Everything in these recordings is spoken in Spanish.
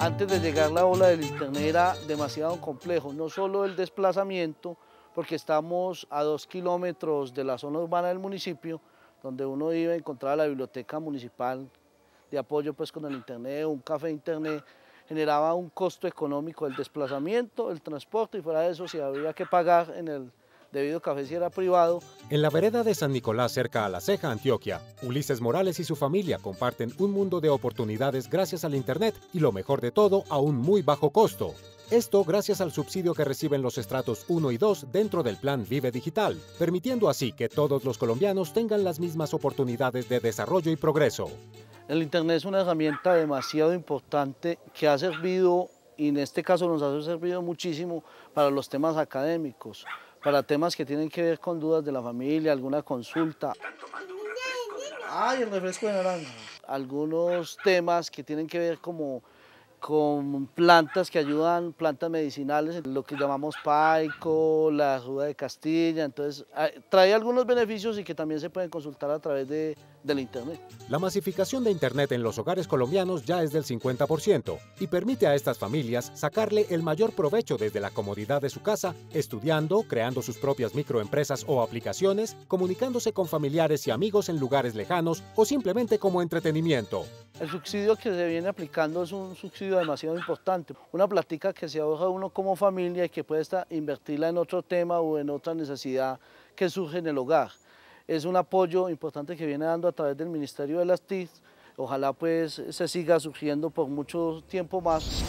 Antes de llegar la ola del internet era demasiado complejo, no solo el desplazamiento, porque estamos a 2 kilómetros de la zona urbana del municipio, donde uno iba a encontrar la biblioteca municipal de apoyo pues con el internet, un café internet, generaba un costo económico el desplazamiento, el transporte, y fuera de eso si había que pagar en el debido café si era privado. En la vereda de San Nicolás, cerca a La Ceja, Antioquia, Ulises Morales y su familia comparten un mundo de oportunidades gracias al internet y, lo mejor de todo, a un muy bajo costo. Esto gracias al subsidio que reciben los estratos 1 y 2 dentro del Plan Vive Digital, permitiendo así que todos los colombianos tengan las mismas oportunidades de desarrollo y progreso. El internet es una herramienta demasiado importante que ha servido, y en este caso nos ha servido muchísimo para los temas académicos, para temas que tienen que ver con dudas de la familia, alguna consulta. ¡Ay, el refresco de naranja! Algunos temas que tienen que ver como con plantas que ayudan, plantas medicinales, lo que llamamos paico, la ruda de Castilla. Entonces trae algunos beneficios y que también se pueden consultar a través del internet. La masificación de internet en los hogares colombianos ya es del 50% y permite a estas familias sacarle el mayor provecho desde la comodidad de su casa, estudiando, creando sus propias microempresas o aplicaciones, comunicándose con familiares y amigos en lugares lejanos o simplemente como entretenimiento. El subsidio que se viene aplicando es un subsidio demasiado importante, una plática que se ahorra uno como familia y que puede invertirla en otro tema o en otra necesidad que surge en el hogar. Es un apoyo importante que viene dando a través del Ministerio de las TIC, ojalá pues se siga surgiendo por mucho tiempo más.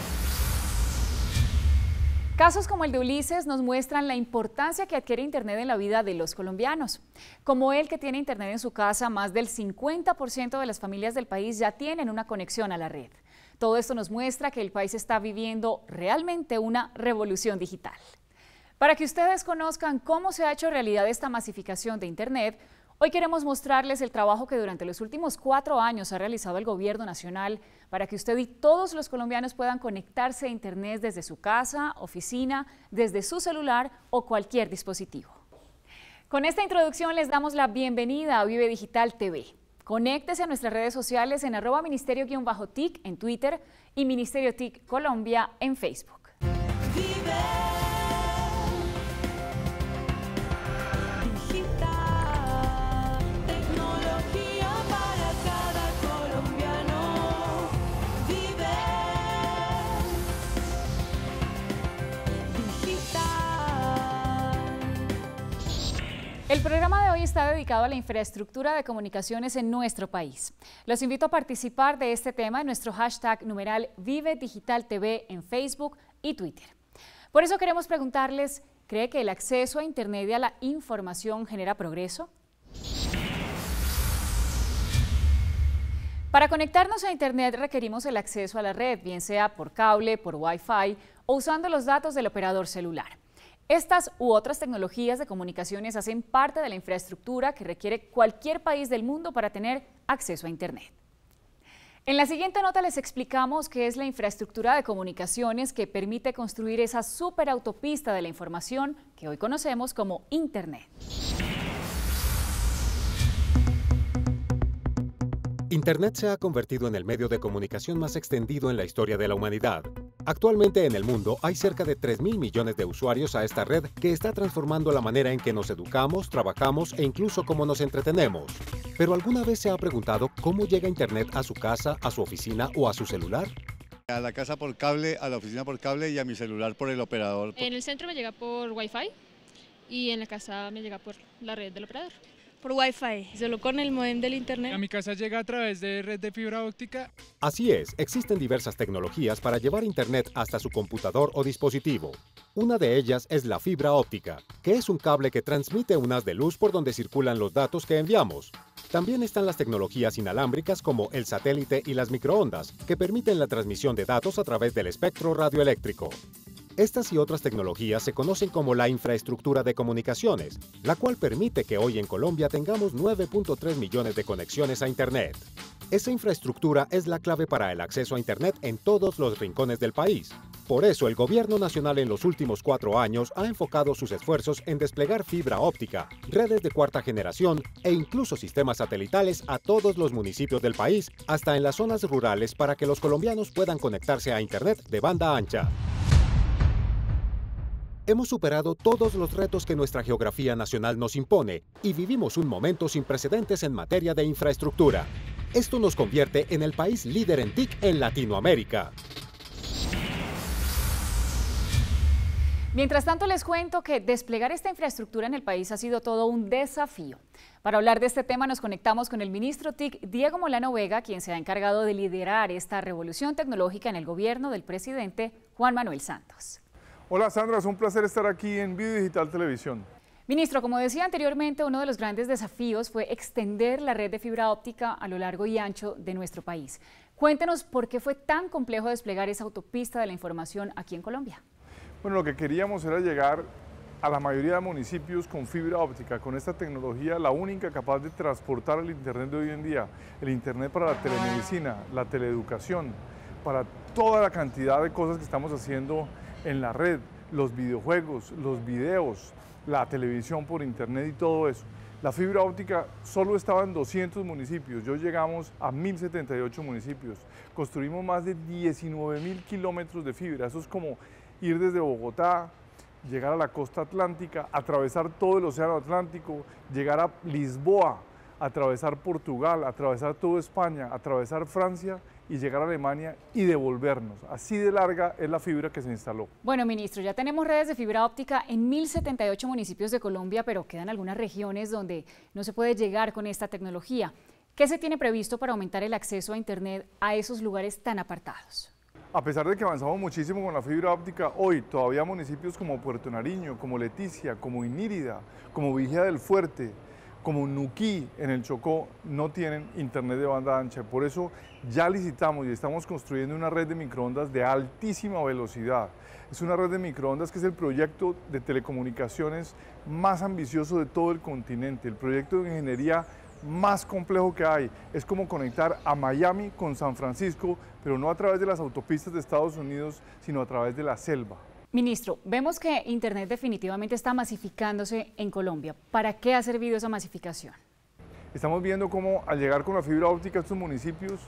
Casos como el de Ulises nos muestran la importancia que adquiere Internet en la vida de los colombianos. Como él, que tiene Internet en su casa, más del 50% de las familias del país ya tienen una conexión a la red. Todo esto nos muestra que el país está viviendo realmente una revolución digital. Para que ustedes conozcan cómo se ha hecho realidad esta masificación de Internet, hoy queremos mostrarles el trabajo que durante los últimos 4 años ha realizado el Gobierno Nacional para que usted y todos los colombianos puedan conectarse a Internet desde su casa, oficina, desde su celular o cualquier dispositivo. Con esta introducción les damos la bienvenida a Vive Digital TV. Conéctese a nuestras redes sociales en @ministerio_TIC en Twitter y Ministerio TIC Colombia en Facebook. Vive. El programa de hoy está dedicado a la infraestructura de comunicaciones en nuestro país. Los invito a participar de este tema en nuestro hashtag numeral Vive Digital TV en Facebook y Twitter. Por eso queremos preguntarles, ¿cree que el acceso a Internet y a la información genera progreso? Para conectarnos a Internet requerimos el acceso a la red, bien sea por cable, por Wi-Fi o usando los datos del operador celular. Estas u otras tecnologías de comunicaciones hacen parte de la infraestructura que requiere cualquier país del mundo para tener acceso a Internet. En la siguiente nota les explicamos qué es la infraestructura de comunicaciones que permite construir esa superautopista de la información que hoy conocemos como Internet. Internet se ha convertido en el medio de comunicación más extendido en la historia de la humanidad. Actualmente en el mundo hay cerca de 3.000 millones de usuarios a esta red que está transformando la manera en que nos educamos, trabajamos e incluso cómo nos entretenemos. ¿Pero alguna vez se ha preguntado cómo llega Internet a su casa, a su oficina o a su celular? A la casa por cable, a la oficina por cable y a mi celular por el operador. En el centro me llega por Wi-Fi y en la casa me llega por la red del operador. Por Wi-Fi, solo con el modem del internet. A mi casa llega a través de red de fibra óptica. Así es, existen diversas tecnologías para llevar internet hasta su computador o dispositivo. Una de ellas es la fibra óptica, que es un cable que transmite un haz de luz por donde circulan los datos que enviamos. También están las tecnologías inalámbricas como el satélite y las microondas, que permiten la transmisión de datos a través del espectro radioeléctrico. Estas y otras tecnologías se conocen como la infraestructura de comunicaciones, la cual permite que hoy en Colombia tengamos 9.3 millones de conexiones a Internet. Esa infraestructura es la clave para el acceso a Internet en todos los rincones del país. Por eso, el Gobierno Nacional en los últimos 4 años ha enfocado sus esfuerzos en desplegar fibra óptica, redes de cuarta generación e incluso sistemas satelitales a todos los municipios del país, hasta en las zonas rurales, para que los colombianos puedan conectarse a Internet de banda ancha. Hemos superado todos los retos que nuestra geografía nacional nos impone y vivimos un momento sin precedentes en materia de infraestructura. Esto nos convierte en el país líder en TIC en Latinoamérica. Mientras tanto, les cuento que desplegar esta infraestructura en el país ha sido todo un desafío. Para hablar de este tema nos conectamos con el ministro TIC, Diego Molano Vega, quien se ha encargado de liderar esta revolución tecnológica en el gobierno del presidente Juan Manuel Santos. Hola Sandra, es un placer estar aquí en Video Digital Televisión. Ministro, como decía anteriormente, uno de los grandes desafíos fue extender la red de fibra óptica a lo largo y ancho de nuestro país. Cuéntenos por qué fue tan complejo desplegar esa autopista de la información aquí en Colombia. Bueno, lo que queríamos era llegar a la mayoría de municipios con fibra óptica, con esta tecnología, la única capaz de transportar el Internet de hoy en día, el Internet para la telemedicina, la teleeducación, para toda la cantidad de cosas que estamos haciendo en la red, los videojuegos, los videos, la televisión por Internet y todo eso. La fibra óptica solo estaba en 200 municipios, yo llegamos a 1078 municipios, construimos más de 19.000 kilómetros de fibra, eso es como ir desde Bogotá, llegar a la costa atlántica, atravesar todo el océano Atlántico, llegar a Lisboa, atravesar Portugal, atravesar toda España, atravesar Francia y llegar a Alemania y devolvernos. Así de larga es la fibra que se instaló. Bueno, ministro, ya tenemos redes de fibra óptica en 1078 municipios de Colombia, pero quedan algunas regiones donde no se puede llegar con esta tecnología. ¿Qué se tiene previsto para aumentar el acceso a Internet a esos lugares tan apartados? A pesar de que avanzamos muchísimo con la fibra óptica, hoy todavía municipios como Puerto Nariño, como Leticia, como Inírida, como Vigía del Fuerte, como Nuquí en el Chocó no tienen Internet de banda ancha. Por eso ya licitamos y estamos construyendo una red de microondas de altísima velocidad. Es una red de microondas que es el proyecto de telecomunicaciones más ambicioso de todo el continente, el proyecto de ingeniería más complejo que hay. Es como conectar a Miami con San Francisco, pero no a través de las autopistas de Estados Unidos, sino a través de la selva. Ministro, vemos que Internet definitivamente está masificándose en Colombia. ¿Para qué ha servido esa masificación? Estamos viendo cómo al llegar con la fibra óptica a estos municipios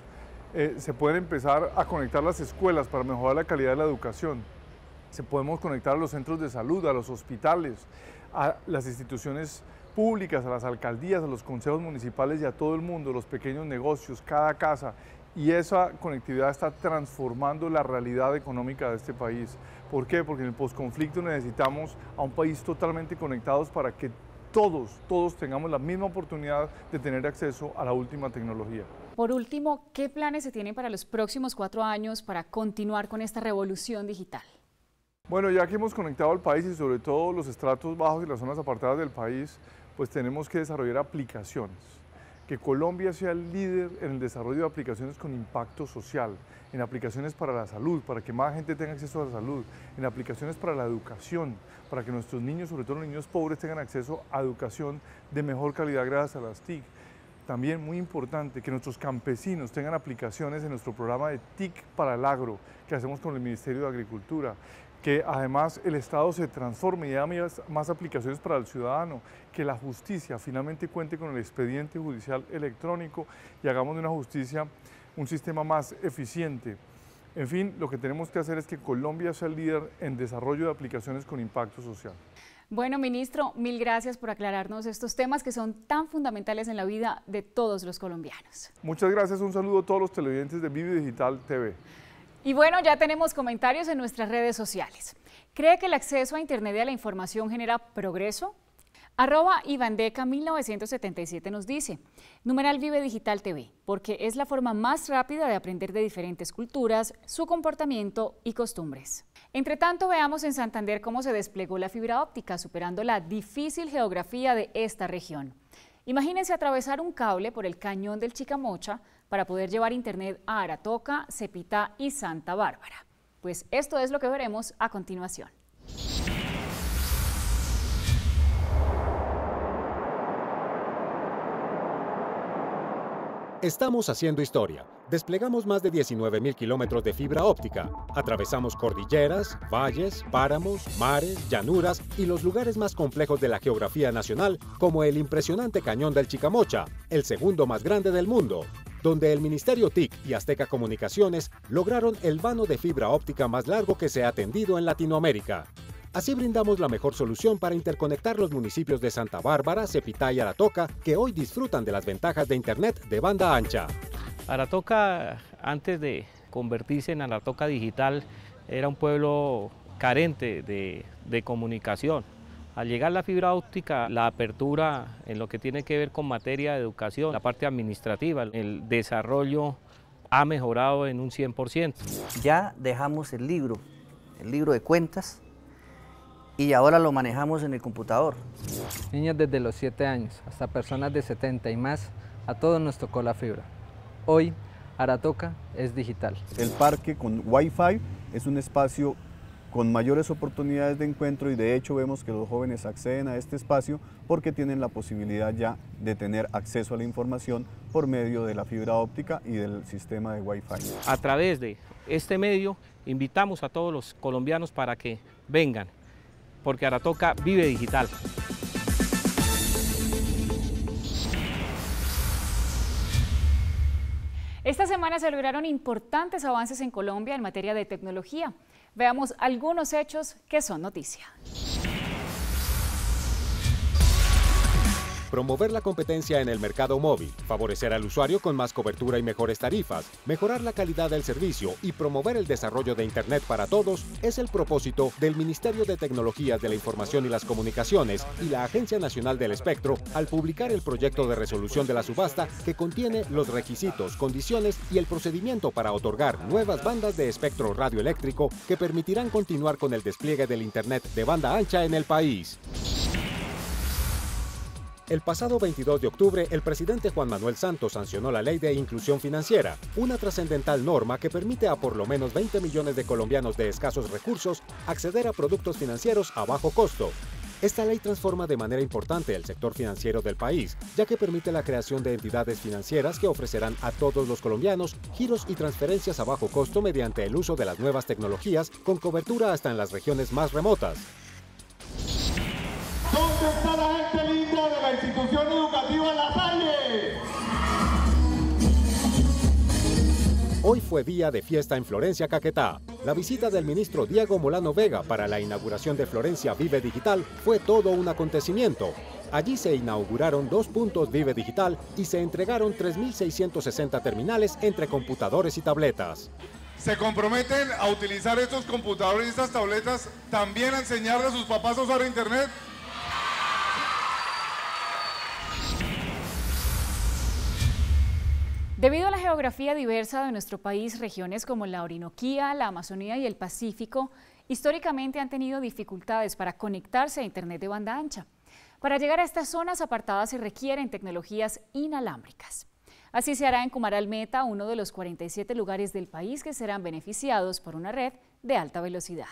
se pueden empezar a conectar las escuelas para mejorar la calidad de la educación. Se podemos conectar a los centros de salud, a los hospitales, a las instituciones públicas, a las alcaldías, a los consejos municipales y a todo el mundo, los pequeños negocios, cada casa. Y esa conectividad está transformando la realidad económica de este país. ¿Por qué? Porque en el posconflicto necesitamos a un país totalmente conectados para que todos tengamos la misma oportunidad de tener acceso a la última tecnología. Por último, ¿qué planes se tienen para los próximos 4 años para continuar con esta revolución digital? Bueno, ya que hemos conectado al país y sobre todo los estratos bajos y las zonas apartadas del país, pues tenemos que desarrollar aplicaciones. Que Colombia sea el líder en el desarrollo de aplicaciones con impacto social, en aplicaciones para la salud, para que más gente tenga acceso a la salud, en aplicaciones para la educación, para que nuestros niños, sobre todo los niños pobres, tengan acceso a educación de mejor calidad gracias a las TIC. También muy importante que nuestros campesinos tengan aplicaciones en nuestro programa de TIC para el agro, que hacemos con el Ministerio de Agricultura, que además el Estado se transforme y haga más aplicaciones para el ciudadano, que la justicia finalmente cuente con el expediente judicial electrónico y hagamos de una justicia un sistema más eficiente. En fin, lo que tenemos que hacer es que Colombia sea el líder en desarrollo de aplicaciones con impacto social. Bueno, ministro, mil gracias por aclararnos estos temas que son tan fundamentales en la vida de todos los colombianos. Muchas gracias, un saludo a todos los televidentes de Video Digital TV. Y bueno, ya tenemos comentarios en nuestras redes sociales. ¿Cree que el acceso a Internet y a la información genera progreso? @Ivandeca 1977 nos dice, numeral Vive Digital TV, porque es la forma más rápida de aprender de diferentes culturas, su comportamiento y costumbres. Entre tanto, veamos en Santander cómo se desplegó la fibra óptica, superando la difícil geografía de esta región. Imagínense atravesar un cable por el cañón del Chicamocha para poder llevar Internet a Aratoca, Cepita y Santa Bárbara. Pues esto es lo que veremos a continuación. Estamos haciendo historia. Desplegamos más de 19.000 kilómetros de fibra óptica. Atravesamos cordilleras, valles, páramos, mares, llanuras y los lugares más complejos de la geografía nacional, como el impresionante Cañón del Chicamocha, el segundo más grande del mundo, donde el Ministerio TIC y Azteca Comunicaciones lograron el vano de fibra óptica más largo que se ha tendido en Latinoamérica. Así brindamos la mejor solución para interconectar los municipios de Santa Bárbara, Cepitá y Aratoca, que hoy disfrutan de las ventajas de Internet de banda ancha. Aratoca, antes de convertirse en Aratoca Digital, era un pueblo carente de comunicación. Al llegar la fibra óptica, la apertura en lo que tiene que ver con materia de educación, la parte administrativa, el desarrollo ha mejorado en un 100%. Ya dejamos el libro de cuentas, y ahora lo manejamos en el computador. Niños desde los 7 años hasta personas de 70 y más, a todos nos tocó la fibra. Hoy, Aratoca es digital. El parque con Wi-Fi es un espacio con mayores oportunidades de encuentro y de hecho vemos que los jóvenes acceden a este espacio porque tienen la posibilidad ya de tener acceso a la información por medio de la fibra óptica y del sistema de Wi-Fi. A través de este medio invitamos a todos los colombianos para que vengan, porque Aratoca vive digital. Esta semana se lograron importantes avances en Colombia en materia de tecnología. Veamos algunos hechos que son noticia. Promover la competencia en el mercado móvil, favorecer al usuario con más cobertura y mejores tarifas, mejorar la calidad del servicio y promover el desarrollo de Internet para todos es el propósito del Ministerio de Tecnologías de la Información y las Comunicaciones y la Agencia Nacional del Espectro al publicar el proyecto de resolución de la subasta que contiene los requisitos, condiciones y el procedimiento para otorgar nuevas bandas de espectro radioeléctrico que permitirán continuar con el despliegue del Internet de banda ancha en el país. El pasado 22 de octubre, el presidente Juan Manuel Santos sancionó la Ley de Inclusión Financiera, una trascendental norma que permite a por lo menos 20 millones de colombianos de escasos recursos acceder a productos financieros a bajo costo. Esta ley transforma de manera importante el sector financiero del país, ya que permite la creación de entidades financieras que ofrecerán a todos los colombianos giros y transferencias a bajo costo mediante el uso de las nuevas tecnologías, con cobertura hasta en las regiones más remotas. ¿Dónde está la gente linda de la institución educativa La Salle? Hoy fue día de fiesta en Florencia, Caquetá. La visita del ministro Diego Molano Vega para la inauguración de Florencia Vive Digital fue todo un acontecimiento. Allí se inauguraron 2 puntos Vive Digital y se entregaron 3.660 terminales entre computadores y tabletas. ¿Se comprometen a utilizar estos computadores y estas tabletas también a enseñarle a sus papás a usar Internet? Debido a la geografía diversa de nuestro país, regiones como la Orinoquía, la Amazonía y el Pacífico, históricamente han tenido dificultades para conectarse a Internet de banda ancha. Para llegar a estas zonas apartadas se requieren tecnologías inalámbricas. Así se hará en Cumaral Meta, uno de los 47 lugares del país que serán beneficiados por una red de alta velocidad.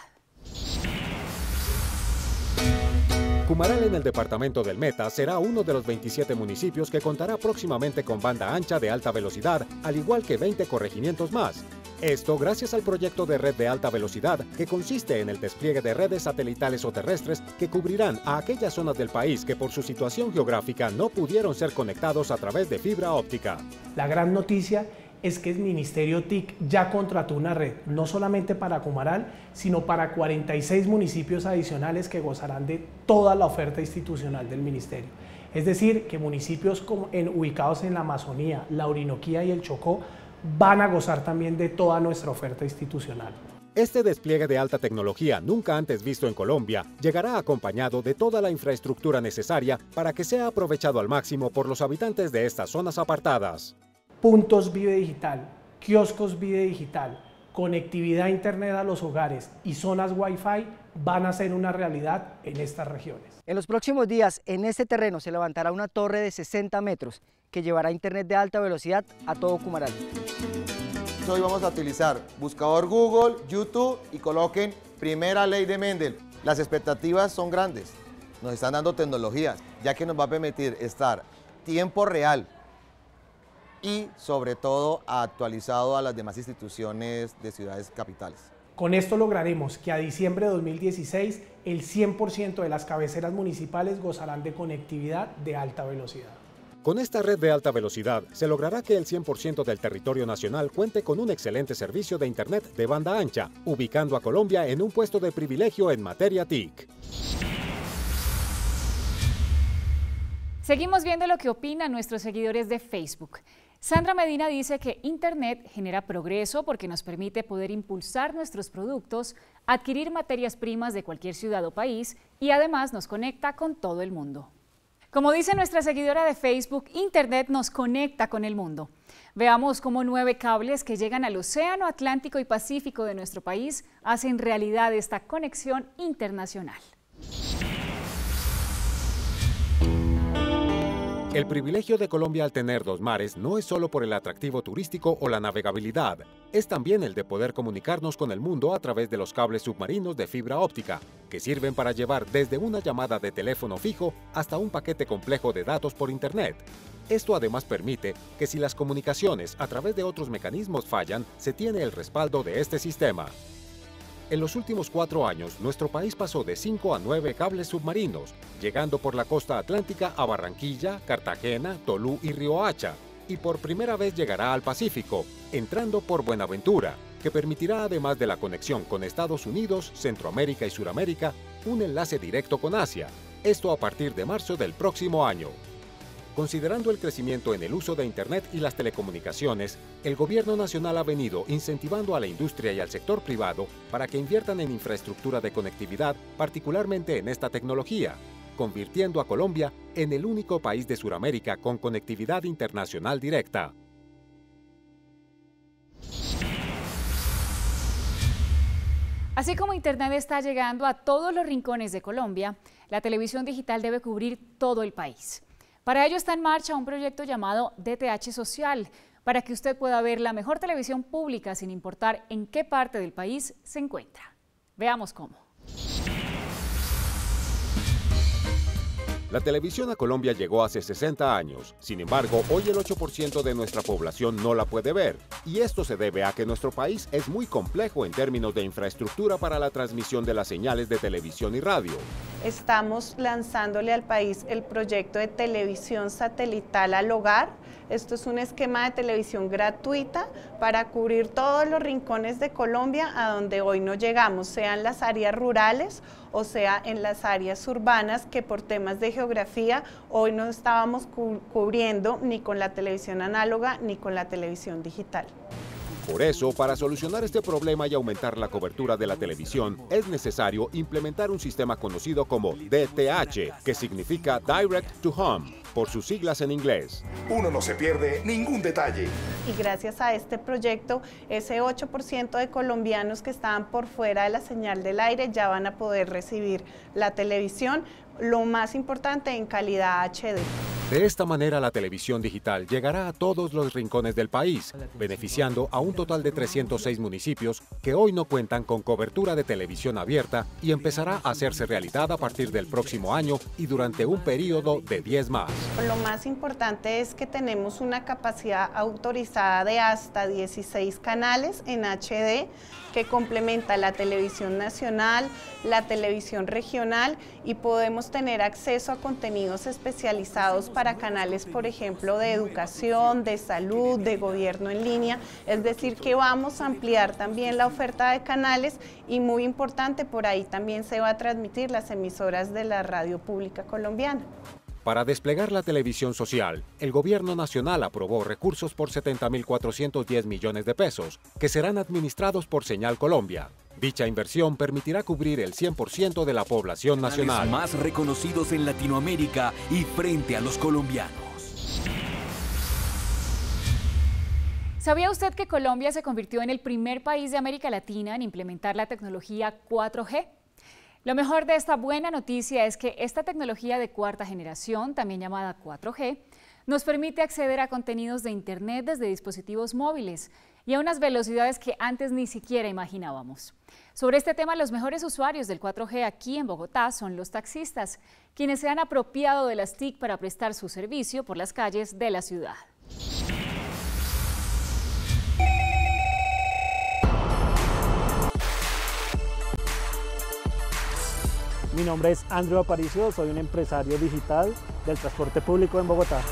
Cumaral, en el departamento del Meta, será uno de los 27 municipios que contará próximamente con banda ancha de alta velocidad, al igual que 20 corregimientos más. Esto gracias al proyecto de red de alta velocidad, que consiste en el despliegue de redes satelitales o terrestres que cubrirán a aquellas zonas del país que por su situación geográfica no pudieron ser conectados a través de fibra óptica. La gran noticia es que el Ministerio TIC ya contrató una red, no solamente para Cumaral, sino para 46 municipios adicionales que gozarán de toda la oferta institucional del Ministerio. Es decir, que municipios ubicados en la Amazonía, la Orinoquía y el Chocó van a gozar también de toda nuestra oferta institucional. Este despliegue de alta tecnología, nunca antes visto en Colombia, llegará acompañado de toda la infraestructura necesaria para que sea aprovechado al máximo por los habitantes de estas zonas apartadas. Puntos Vive Digital, kioscos Vive Digital, conectividad a Internet a los hogares y zonas Wi-Fi van a ser una realidad en estas regiones. En los próximos días, en este terreno se levantará una torre de 60 metros que llevará Internet de alta velocidad a todo Cumaral. Hoy vamos a utilizar buscador Google, YouTube y coloquen primera ley de Mendel. Las expectativas son grandes, nos están dando tecnologías, ya que nos va a permitir estar tiempo real y sobre todo actualizado a las demás instituciones de ciudades capitales. Con esto lograremos que a diciembre de 2016 el 100% de las cabeceras municipales gozarán de conectividad de alta velocidad. Con esta red de alta velocidad se logrará que el 100% del territorio nacional cuente con un excelente servicio de Internet de banda ancha, ubicando a Colombia en un puesto de privilegio en materia TIC. Seguimos viendo lo que opinan nuestros seguidores de Facebook. Sandra Medina dice que Internet genera progreso porque nos permite poder impulsar nuestros productos, adquirir materias primas de cualquier ciudad o país y además nos conecta con todo el mundo. Como dice nuestra seguidora de Facebook, Internet nos conecta con el mundo. Veamos cómo 9 cables que llegan al Océano Atlántico y Pacífico de nuestro país hacen realidad esta conexión internacional. El privilegio de Colombia al tener 2 mares no es solo por el atractivo turístico o la navegabilidad, es también el de poder comunicarnos con el mundo a través de los cables submarinos de fibra óptica, que sirven para llevar desde una llamada de teléfono fijo hasta un paquete complejo de datos por Internet. Esto además permite que si las comunicaciones a través de otros mecanismos fallan, se tiene el respaldo de este sistema. En los últimos 4 años, nuestro país pasó de 5 a 9 cables submarinos, llegando por la costa atlántica a Barranquilla, Cartagena, Tolú y Riohacha, y por primera vez llegará al Pacífico, entrando por Buenaventura, que permitirá además de la conexión con Estados Unidos, Centroamérica y Suramérica, un enlace directo con Asia, esto a partir de marzo del próximo año. Considerando el crecimiento en el uso de Internet y las telecomunicaciones, el Gobierno Nacional ha venido incentivando a la industria y al sector privado para que inviertan en infraestructura de conectividad, particularmente en esta tecnología, convirtiendo a Colombia en el único país de Sudamérica con conectividad internacional directa. Así como Internet está llegando a todos los rincones de Colombia, la televisión digital debe cubrir todo el país. Para ello está en marcha un proyecto llamado DTH Social, para que usted pueda ver la mejor televisión pública sin importar en qué parte del país se encuentra. Veamos cómo. La televisión a Colombia llegó hace 60 años, sin embargo, hoy el 8% de nuestra población no la puede ver, y esto se debe a que nuestro país es muy complejo en términos de infraestructura para la transmisión de las señales de televisión y radio. Estamos lanzándole al país el proyecto de televisión satelital al hogar. Esto es un esquema de televisión gratuita para cubrir todos los rincones de Colombia a donde hoy no llegamos, sea en las áreas rurales o sea en las áreas urbanas que por temas de geografía hoy no estábamos cubriendo ni con la televisión análoga ni con la televisión digital. Por eso, para solucionar este problema y aumentar la cobertura de la televisión, es necesario implementar un sistema conocido como DTH, que significa Direct to Home, por sus siglas en inglés. Uno no se pierde ningún detalle. Y gracias a este proyecto, ese 8% de colombianos que estaban por fuera de la señal del aire ya van a poder recibir la televisión, lo más importante, en calidad HD. De esta manera, la televisión digital llegará a todos los rincones del país, beneficiando a un total de 306 municipios que hoy no cuentan con cobertura de televisión abierta y empezará a hacerse realidad a partir del próximo año y durante un periodo de 10 más. Lo más importante es que tenemos una capacidad autorizada de hasta 16 canales en HD que complementa la televisión nacional, la televisión regional y podemos tener acceso a contenidos especializados para canales, por ejemplo, de educación, de salud, de gobierno en línea, es decir, que vamos a ampliar también la oferta de canales y muy importante, por ahí también se va a transmitir las emisoras de la radio pública colombiana. Para desplegar la televisión social, el Gobierno Nacional aprobó recursos por 70.410 millones de pesos, que serán administrados por Señal Colombia. Dicha inversión permitirá cubrir el 100% de la población nacional. Los más reconocidos en Latinoamérica y frente a los colombianos. ¿Sabía usted que Colombia se convirtió en el primer país de América Latina en implementar la tecnología 4G? Lo mejor de esta buena noticia es que esta tecnología de cuarta generación, también llamada 4G, nos permite acceder a contenidos de Internet desde dispositivos móviles y a unas velocidades que antes ni siquiera imaginábamos. Sobre este tema, los mejores usuarios del 4G aquí en Bogotá son los taxistas, quienes se han apropiado de las TIC para prestar su servicio por las calles de la ciudad. Mi nombre es Andrew Aparicio, soy un empresario digital del transporte público en Bogotá.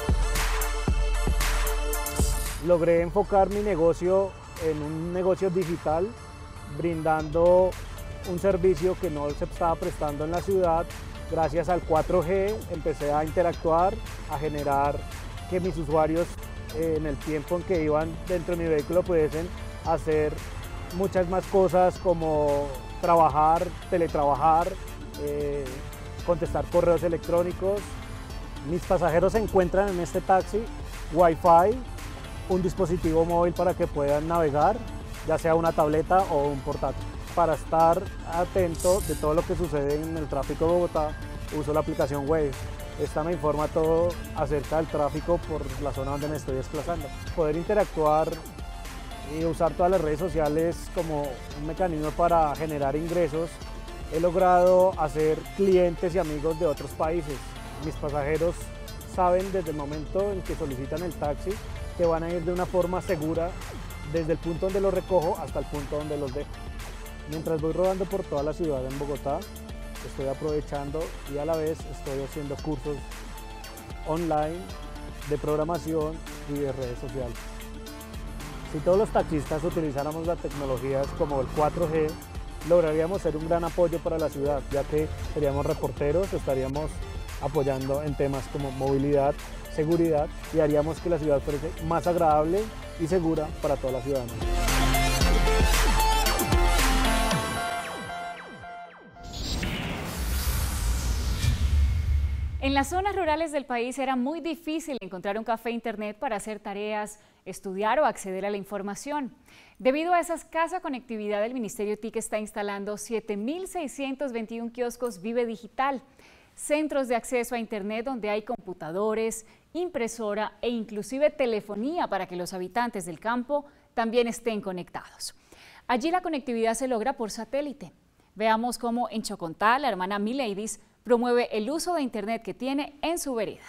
Logré enfocar mi negocio en un negocio digital, brindando un servicio que no se estaba prestando en la ciudad. Gracias al 4G empecé a interactuar, a generar que mis usuarios en el tiempo en que iban dentro de mi vehículo pudiesen hacer muchas más cosas como trabajar, teletrabajar, contestar correos electrónicos. Mis pasajeros encuentran en este taxi Wi-Fi, un dispositivo móvil para que puedan navegar, ya sea una tableta o un portátil. Para estar atento de todo lo que sucede en el tráfico de Bogotá, uso la aplicación Waze. Esta me informa todo acerca del tráfico por la zona donde me estoy desplazando. Poder interactuar y usar todas las redes sociales como un mecanismo para generar ingresos, he logrado hacer clientes y amigos de otros países. Mis pasajeros saben desde el momento en que solicitan el taxi que van a ir de una forma segura desde el punto donde los recojo hasta el punto donde los dejo. Mientras voy rodando por toda la ciudad en Bogotá, estoy aprovechando y a la vez estoy haciendo cursos online de programación y de redes sociales. Si todos los taxistas utilizáramos las tecnologías como el 4G, lograríamos ser un gran apoyo para la ciudad, ya que seríamos reporteros, estaríamos apoyando en temas como movilidad, seguridad y haríamos que la ciudad fuese más agradable y segura para toda la ciudadanía. En las zonas rurales del país era muy difícil encontrar un café internet para hacer tareas, estudiar o acceder a la información. Debido a esa escasa conectividad, el Ministerio TIC está instalando 7.621 kioscos Vive Digital, centros de acceso a internet donde hay computadores, impresora e inclusive telefonía para que los habitantes del campo también estén conectados. Allí la conectividad se logra por satélite. Veamos cómo en Chocontá la hermana Mileidis promueve el uso de internet que tiene en su vereda.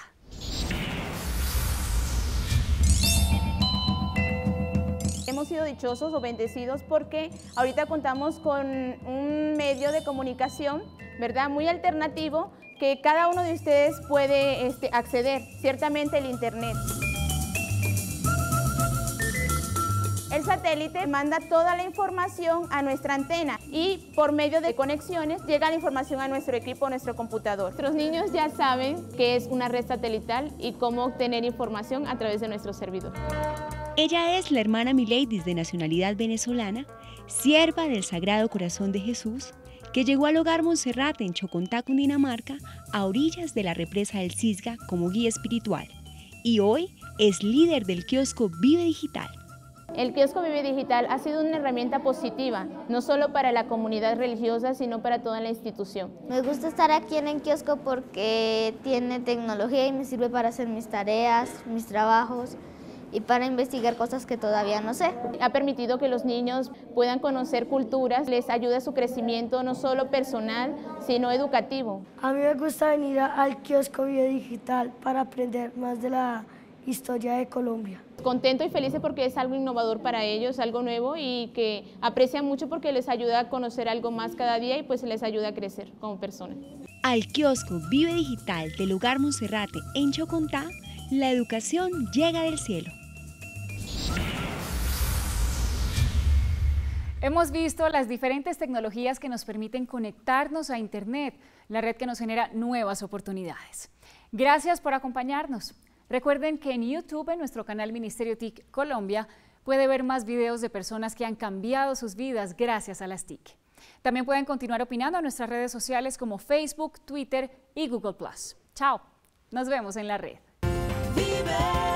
Hemos sido dichosos o bendecidos porque ahorita contamos con un medio de comunicación, ¿verdad?, muy alternativo que cada uno de ustedes puede acceder, ciertamente el internet. El satélite manda toda la información a nuestra antena y por medio de conexiones llega la información a nuestro equipo, a nuestro computador. Nuestros niños ya saben qué es una red satelital y cómo obtener información a través de nuestro servidor. Ella es la hermana Mileidis, de nacionalidad venezolana, sierva del Sagrado Corazón de Jesús, que llegó al hogar Monserrate en Chocontá, Cundinamarca, a orillas de la represa del Cisga como guía espiritual, y hoy es líder del kiosco Vive Digital. El kiosco Vive Digital ha sido una herramienta positiva, no solo para la comunidad religiosa, sino para toda la institución. Me gusta estar aquí en el kiosco porque tiene tecnología y me sirve para hacer mis tareas, mis trabajos y para investigar cosas que todavía no sé. Ha permitido que los niños puedan conocer culturas, les ayuda a su crecimiento no solo personal, sino educativo. A mí me gusta venir al kiosco Vive Digital para aprender más de la historia de Colombia. Contento y felices porque es algo innovador para ellos, algo nuevo y que aprecian mucho porque les ayuda a conocer algo más cada día y pues les ayuda a crecer como personas. Al kiosco Vive Digital del Hogar Monserrate en Chocontá, la educación llega del cielo. Hemos visto las diferentes tecnologías que nos permiten conectarnos a Internet, la red que nos genera nuevas oportunidades. Gracias por acompañarnos. Recuerden que en YouTube, en nuestro canal Ministerio TIC Colombia, puede ver más videos de personas que han cambiado sus vidas gracias a las TIC. También pueden continuar opinando en nuestras redes sociales como Facebook, Twitter y Google+. Chao, nos vemos en la red. Vive.